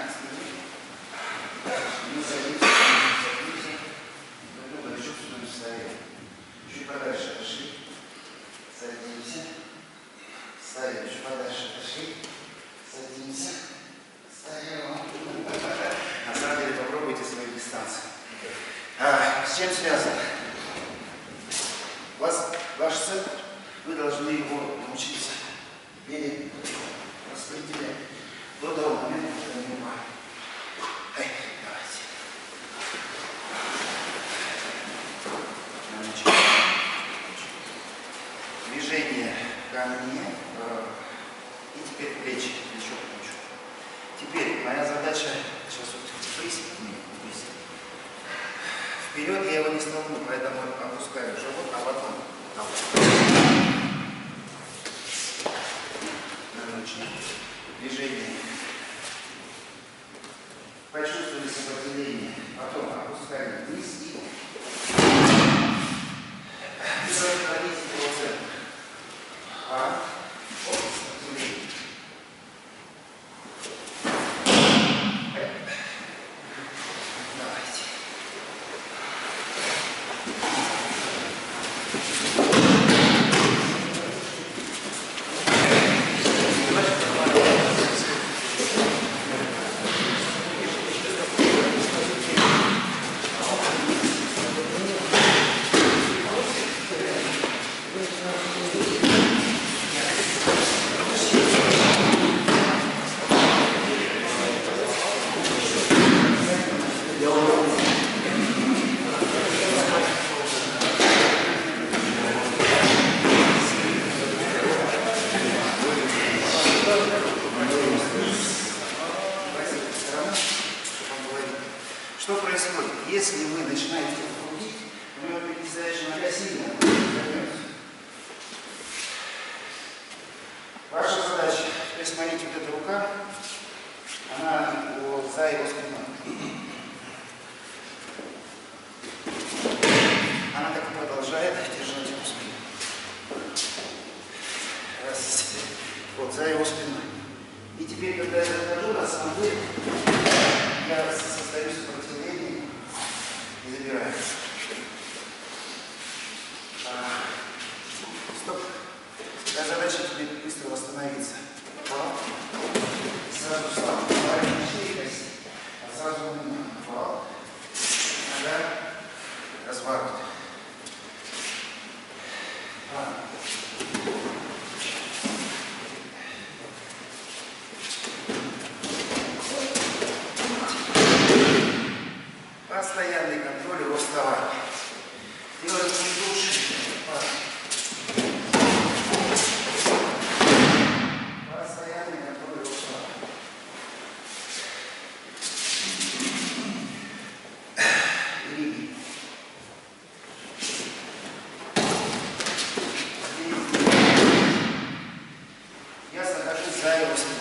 Мы садимся, друг друга чувствуем в столе. Чуть подальше отошли. Садимся. Встаем. Чуть подальше отошли. Садимся. Встаем. На самом деле попробуйте свою дистанцию. С чем связано? Ваш цель, вы должны его научиться распределять до того момента, когда не упали. Давайте. Движение ко мне. И теперь плечи, плечо к плечу. Теперь моя задача, сейчас вот вперед я его не столкну, поэтому опускаю живот, а потом движение. Почувствовали сопротивление, потом опускаем вниз и сохранить его центр. Сопротивление. Давайте. Что происходит? Если вы начинаете крутить, у него передостающая нога сильно вернется. Ваша задача, то есть смотрите, вот эта рука, она за его спиной. Она так и продолжает держать его спину. Раз. Вот, за его спиной. И теперь, когда я захожу, на самом деле, я создаю сопротивление и забираю. Стоп. Твоя задача тебе быстро восстановиться. Сразу встал. Правильно шеи коси. А сразу нога. Разворот. Постоянный контроль его вставания. Делаем души. Постоянный контроль его вставания. Риги. Я нахожусь за его спиной.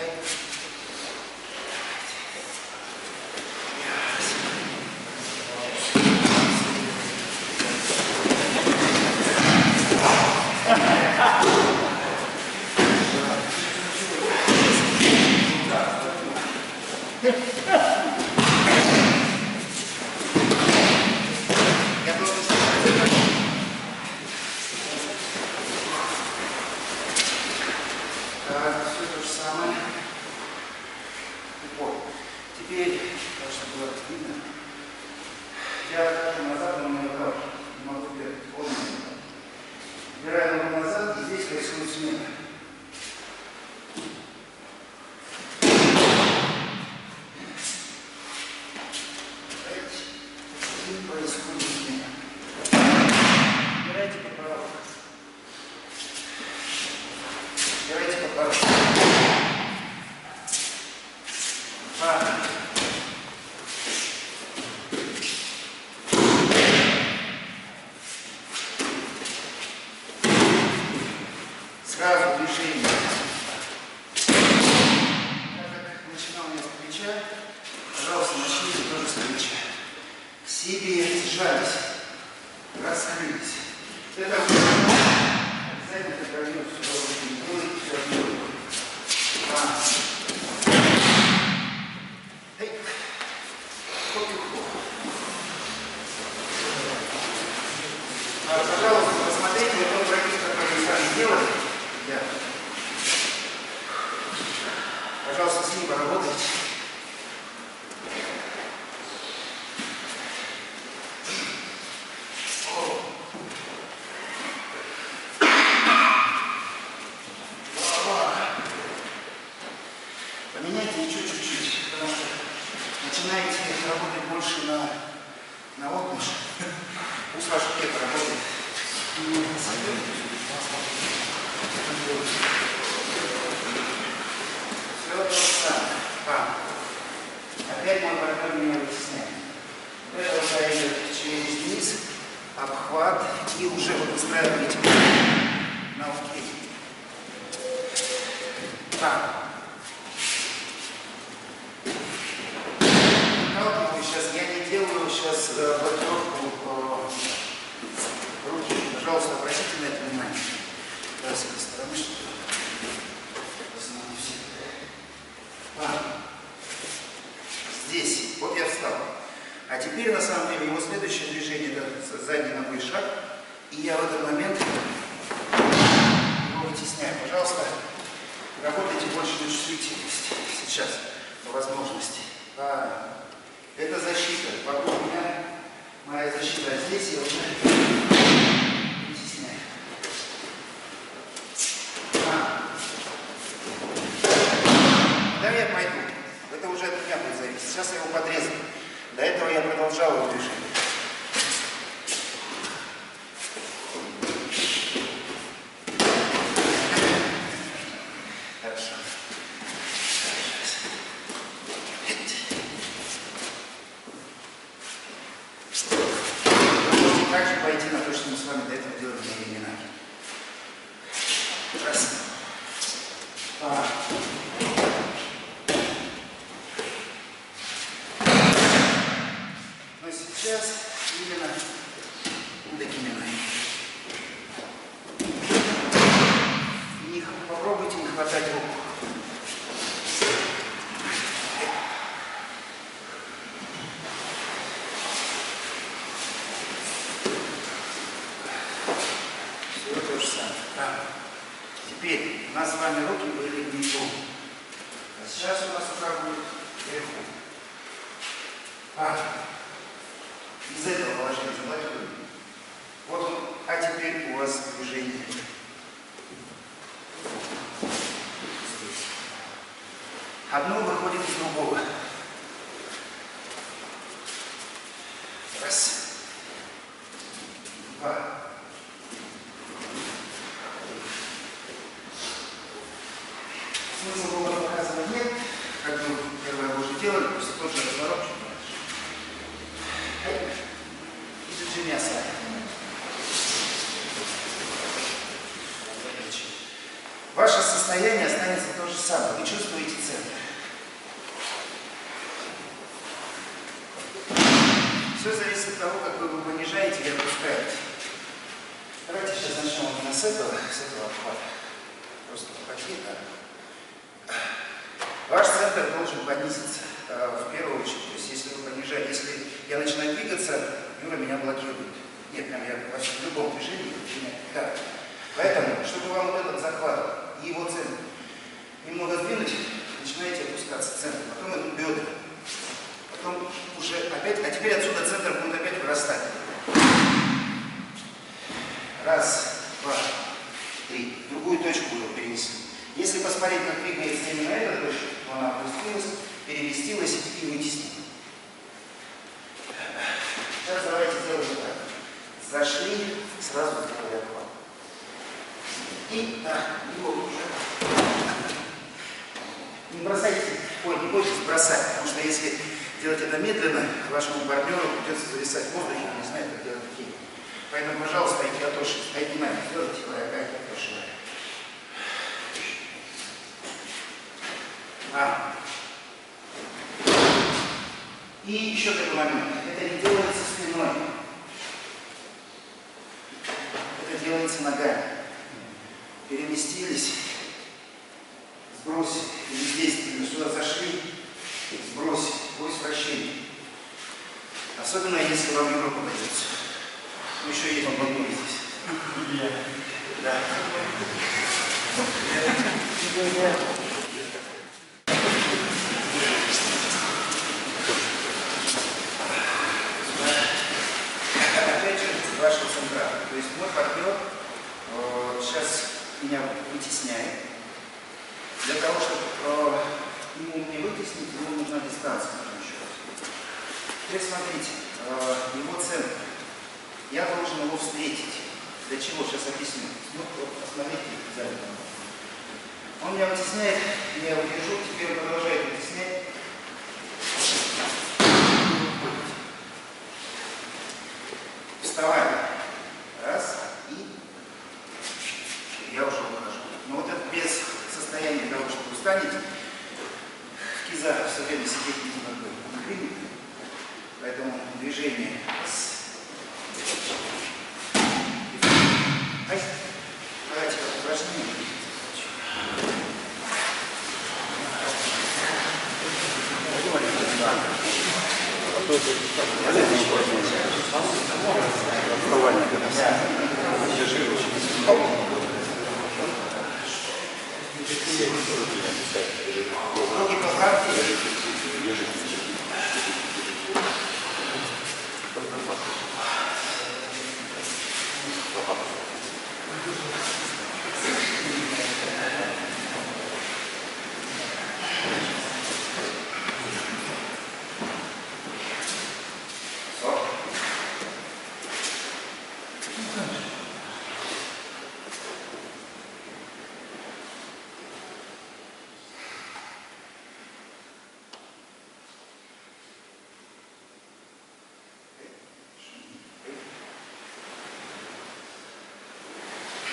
Все то же самое. Теперь, должно было видно, я отхожу назад, но не могу вперед. Убираю ногу назад, и здесь происходит смена. Происходит смена. Убирайте подбородок. Убирайте подбородок. Сразу движение. Так как начинал я с плеча, пожалуйста, начните тоже с плеча. Себе сжались, раскрылись. Это обязательно пройдет сюда, все Пожалуйста, с ним поработайте. Поменяйте еще чуть-чуть, потому что начинаете работать больше на отдых. Пусть ваш пек работает. Все то же самое. Опять мой партнер меня вытесняет. Это уже идет через низ, обхват и уже вы выстраиваете на окей. Сейчас я не делаю сейчас блокировку руки. Пожалуйста, обратите на это внимание. Да, с этой стороны, чтобы здесь. Вот я встал. А теперь, на самом деле, его следующее движение, это задний ногой шаг. И я в этот момент его вытесняю. Пожалуйста, работайте больше на чувствительности сейчас, по возможности. Это защита. Вокруг меня моя защита. А здесь я уже вытесняю. Да, я пойду. Это уже от меня будет зависеть. Сейчас я его подрезал. До этого я продолжал его движение. Хорошо. Также пойти на то, что мы с вами до этого делали на реминах. Раз. Но сейчас именно удокиминой. Попробуйте не хватать руку. Все то же самое. Теперь у нас с вами руки были внизу. А сейчас у нас рука будет вверху. Из этого положения заблокируем. Вот он. А теперь у вас движение. Здесь. Одно выходит из другого. Раз. Два. Смысла было показывать нет, как бы первое вы уже делали, просто тот же разворот. И движение мяса. Ваше состояние останется то же самое. Вы чувствуете центр. Все зависит от того, как вы его понижаете или опускаете. Давайте сейчас начнем именно с этого обхвата. Просто пакета. Ваш центр должен понизиться в первую очередь. То есть, если вы понижаете, если я начинаю двигаться, Юра меня блокирует. Нет, прям я в любом движении начинаю. Да. Поэтому, чтобы вам вот этот захват и его центр немного сдвинуть, начинаете опускаться центр. Потом идут бедра. Потом уже опять, а теперь отсюда центр будет опять вырастать. Раз, два, три. В другую точку его перенесли. Если посмотреть, как двигается именно эта точка, то она опустилась, переместилась и вытеснила. Сейчас давайте сделаем так. Зашли, сразу сделали обхват. И его уже. Не бросайте, не бойтесь бросать, потому что если делать это медленно, вашему партнеру придется зависать в воздухе, он не знает, как делать такие. Поэтому, пожалуйста, айкиатоши, айкинами сделайте, айкиатоши. И еще такой момент. Это не делается спиной. Это делается ногами. Переместились, сбросили. Или здесь, сюда зашли, сбросили. Ось вращения. Особенно, если вам Юра попадется. Ну, еще есть бабуля здесь. Да. Для того, чтобы ему не вытеснить, ему нужна дистанция. Теперь смотрите, его центр. Я должен его встретить. Для чего? Сейчас объясню. Ну, вот, посмотрите сзади. Он меня вытесняет, я его держу, теперь он продолжает вытеснять. Вставай. Раз. И я уже выхожу. Но вот это без состояния того, что вы встанете, в кизах все время сидеть не могу. Он принято. Поэтому движение давайте как упражнение. Руки поправьте.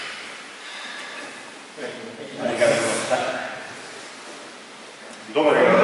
Добрый